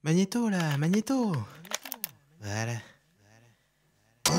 Magnéto là, Magnéto. Voilà. Bon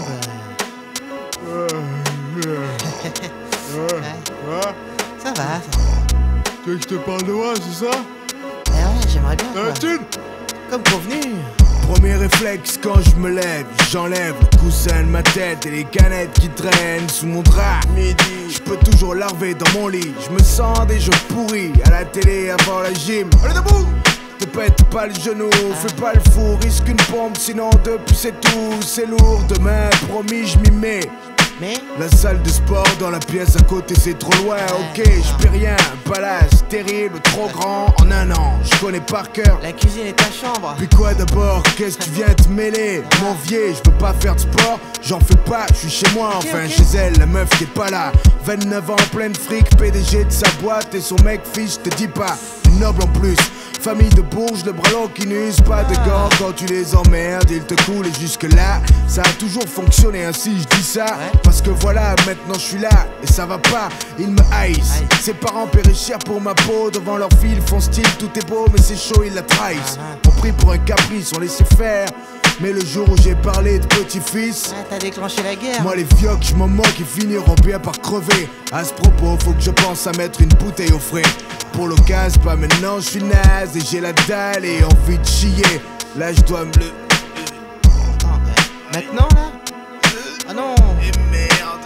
bah. Ça va, ça va. Tu veux que je te parle de moi, c'est ça? Eh ouais, j'aimerais bien quoi. Thune. Comme convenu. Premier réflexe quand je me lève, j'enlève le coussin de ma tête et les canettes qui traînent sous mon drap. Midi, je peux toujours larver dans mon lit. Je me sens déjà pourri à la télé avant la gym. Allez debout! Te pète pas le genou, fais pas le fou, risque une pompe, sinon depuis c'est tout, c'est lourd. Demain, promis, je m'y mets. Mais la salle de sport dans la pièce à côté c'est trop loin, ok, je paie rien, un palace terrible, trop grand, en un an, je connais par cœur. La cuisine est ta chambre. Puis quoi d'abord, qu'est-ce que tu viens te mêler? Mon vieil, je veux pas faire de sport, j'en fais pas, je suis chez moi, enfin chez elle, la meuf qui est pas là. 29 ans, pleine fric, PDG de sa boîte et son mec fiche, te dis pas, une noble en plus. Famille de bourges, le bras long qui n'use pas de gants. Quand tu les emmerdes, ils te coulent et jusque là ça a toujours fonctionné ainsi, je dis ça parce que voilà, maintenant je suis là et ça va pas, ils me haïssent. Ses parents péréchirent pour ma peau, devant leur fille, ils font style, tout est beau mais c'est chaud, ils la trahissent. On pris pour un caprice, on laissait faire. Mais le jour où j'ai parlé de petit-fils, t'as déclenché la guerre. Moi les vioques, je m'en moque, ils finiront bien par crever. À ce propos, faut que je pense à mettre une bouteille au frais. Pour l'occasion, pas maintenant, je suis naze et j'ai la dalle et envie de chier. Là, je dois me le... Maintenant, là? Ah non. Et merde.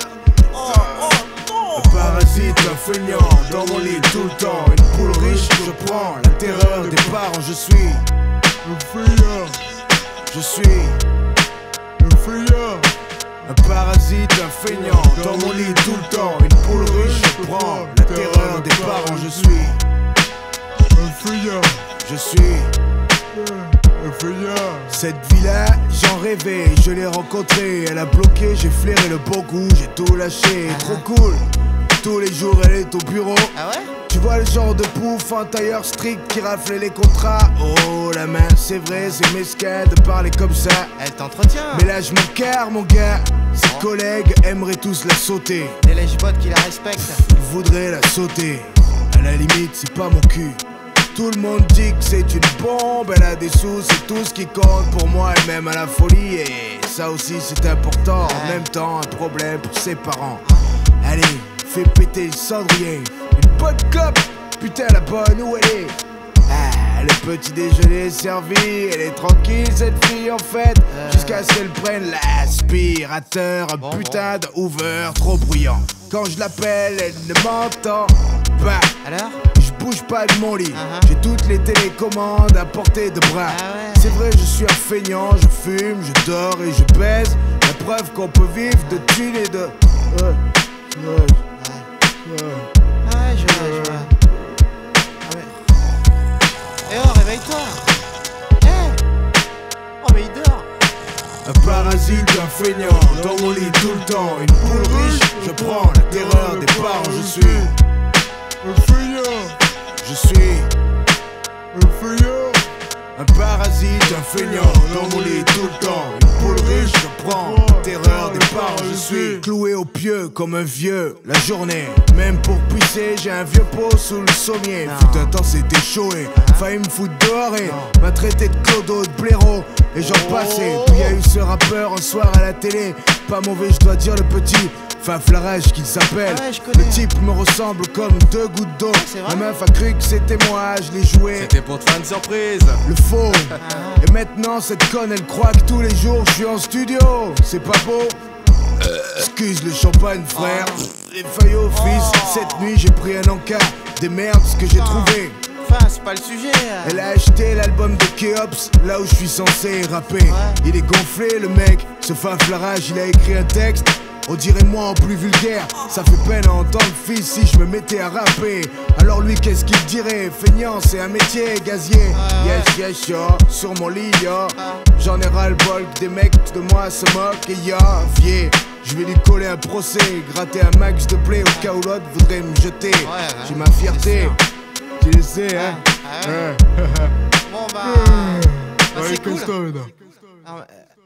Un parasite, un feignant, dans mon lit tout le temps. Une poule riche, je prends la terreur des parents, je suis... un feignant. Je suis... un feignant. Un parasite, un feignant, dans mon lit tout le temps. Une poule riche, je prends la terreur des parents, je suis... un feignant. Je suis... un feignant. Cette vie-là, j'en rêvais, je l'ai rencontrée. Elle a bloqué, j'ai flairé le bon goût, j'ai tout lâché. Trop cool, tous les jours elle est au bureau. Ah ouais? Tu vois le genre de pouf, un tailleur strict qui raflait les contrats. Oh la main, c'est vrai, c'est mesquin de parler comme ça. Elle t'entretient. Mais là je m'en carre mon gars. Ses collègues aimeraient tous la sauter. Des lèche-bottes qui la respectent. Ils voudraient la sauter. À la limite c'est pas mon cul. Tout le monde dit que c'est une bombe. Elle a des sous, c'est tout ce qui compte pour moi. Elle m'aime à la folie et ça aussi c'est important. En même temps un problème pour ses parents. Allez, fais péter le cendrier. Une bonne clope, putain la bonne où elle est. Ah, le petit déjeuner est servi. Elle est tranquille cette fille en fait. Jusqu'à ce qu'elle prenne l'aspirateur. Un putain de Hoover trop bruyant. Quand je l'appelle elle ne m'entend pas. Alors? Je bouge pas de mon lit. J'ai toutes les télécommandes à portée de bras. C'est vrai je suis un feignant. Je fume, je dors et je baise. La preuve qu'on peut vivre de thunes et de... Ouais, je vois. Ah ouais. Eh oh, réveille-toi. Eh. Oh mais il dort. Un parasite, un feignant, dans mon lit tout le temps. Une poule riche, je prends la terreur des parents. Je suis un feignant. Je suis un feignant. Un parasite, un feignant, dans mon lit tout le temps. Une poule riche, je prends la terreur des parents. Je suis cloué au pieu comme un vieux la journée. Même pour pisser, j'ai un vieux pot sous le sommier. Fut un temps c'était chaud et failli me foutre dehors et m'a traité de clodo, de blaireau et j'en passais. Puis y a eu ce rappeur un soir à la télé. Pas mauvais je dois dire le petit Faflarage qu'il s'appelle. Le type me ressemble comme deux gouttes d'eau. La meuf a cru que c'était moi, je l'ai joué. C'était pour te faire une surprise. Le faux. Et maintenant cette conne elle croit que tous les jours je suis en studio. C'est pas beau. Excuse le champagne frère. Les feuilles au fils. Cette nuit j'ai pris un encas. Des merdes ce que j'ai trouvé. Enfin c'est pas le sujet. Elle a acheté l'album de Keops, là où je suis censé rapper. Il est gonflé le mec. Ce Faflarage il a écrit un texte. On dirait moi en plus vulgaire. Ça fait peine à entendre fils si je me mettais à rapper. Alors lui qu'est-ce qu'il dirait? Feignant c'est un métier gazier. Yes yes yo, sur mon lit yo. J'en ai ras le bol que des mecs de moi se moquent. Et yo, vieux, je vais lui coller un procès. Gratter un max de play au cas où l'autre voudrait me jeter. J'ai ma fierté. Tu le sais hein. Bon bah... c'est cool.